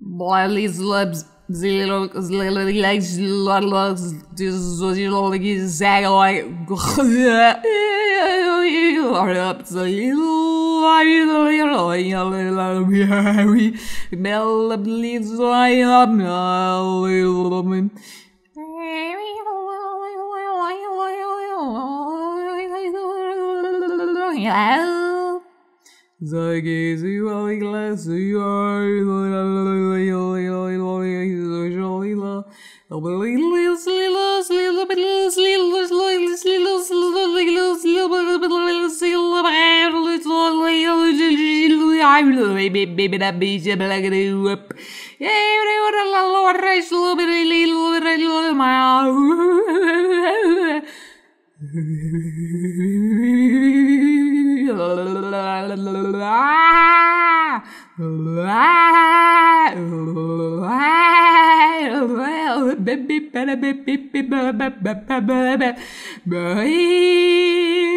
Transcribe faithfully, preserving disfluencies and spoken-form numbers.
Blindly slubs, zero, zero, legs, lots, zero, satellite, up, so you Mel bleeds, I am Zagezi wali glass yard baby that beach black up. Yeah, baby,